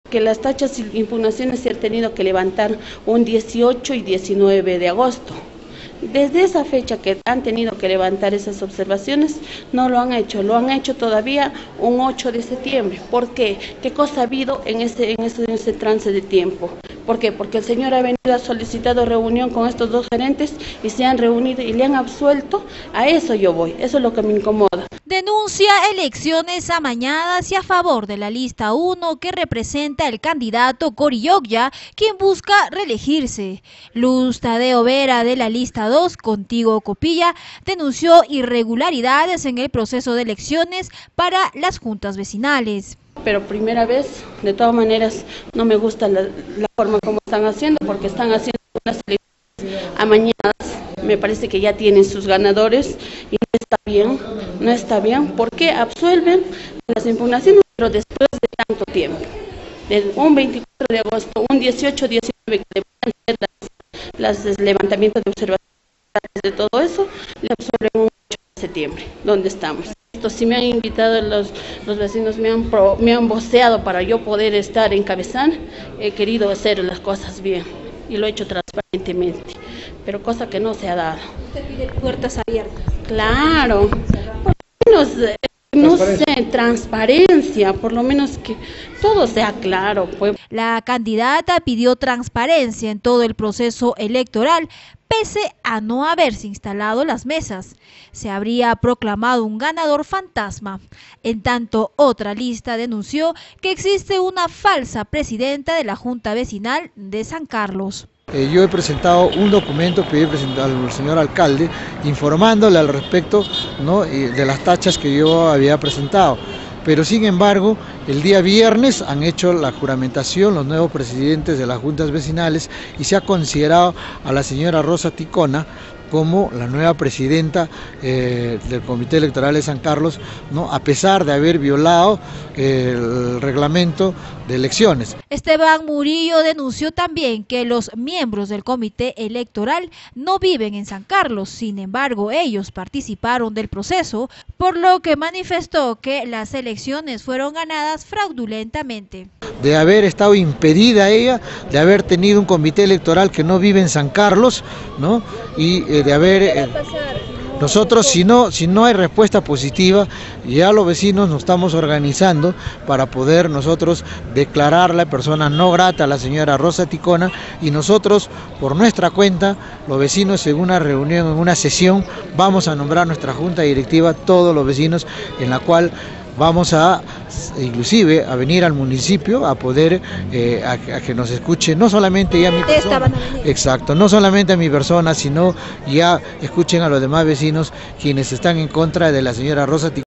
Que las tachas y impugnaciones se han tenido que levantar un 18 y 19 de agosto. Desde esa fecha que han tenido que levantar esas observaciones, no lo han hecho todavía un 8 de septiembre. ¿Por qué? ¿Qué cosa ha habido en ese trance de tiempo? ¿Por qué? Porque el señor ha venido, ha solicitado reunión con estos dos gerentes y se han reunido y le han absuelto. A eso yo voy, eso es lo que me incomoda. Denuncia elecciones amañadas y a favor de la lista 1 que representa el candidato Corilloglia, quien busca reelegirse. Luz Tadeo Vera de la lista 2, Contigo Copilla, denunció irregularidades en el proceso de elecciones para las juntas vecinales. Pero primera vez, de todas maneras, no me gusta la forma como están haciendo, porque están haciendo unas elecciones amañadas. Me parece que ya tienen sus ganadores y no está bien, porque absuelven las impugnaciones, pero después de tanto tiempo. De un 24 de agosto, un 18, 19, que deberían ser los levantamientos de observaciones de todo eso, le absuelven un 8 de septiembre. ¿Dónde estamos? Si me han invitado los vecinos, me han voceado para yo poder estar encabezando, he querido hacer las cosas bien y lo he hecho transparentemente, pero cosa que no se ha dado. ¿Usted pide puertas abiertas? Claro, por lo menos, no sé, transparencia, por lo menos que todo sea claro. Pues. La candidata pidió transparencia en todo el proceso electoral, pese a no haberse instalado las mesas. Se habría proclamado un ganador fantasma. En tanto, otra lista denunció que existe una falsa presidenta de la Junta Vecinal de San Carlos. Yo he presentado un documento que he presentado al señor alcalde informándole al respecto, ¿no?, de las tachas que yo había presentado. Pero sin embargo, el día viernes han hecho la juramentación los nuevos presidentes de las juntas vecinales y se ha considerado a la señora Rosa Ticona como la nueva presidenta del Comité Electoral de San Carlos, ¿no?, a pesar de haber violado el reglamento de elecciones. Esteban Murillo denunció también que los miembros del Comité Electoral no viven en San Carlos, sin embargo ellos participaron del proceso, por lo que manifestó que las elecciones fueron ganadas fraudulentamente. De haber estado impedida ella, de haber tenido un comité electoral que no vive en San Carlos, ¿no?, y de haber... Nosotros, si no hay respuesta positiva, ya los vecinos nos estamos organizando para poder nosotros declarar la persona no grata a la señora Rosa Ticona, y nosotros, por nuestra cuenta, los vecinos en una reunión, en una sesión, vamos a nombrar nuestra junta directiva, todos los vecinos, en la cual vamos a, inclusive, a venir al municipio a poder, a que nos escuche, no solamente ya a mi persona, exacto, no solamente a mi persona, sino ya escuchen a los demás vecinos quienes están en contra de la señora Rosa Ticona.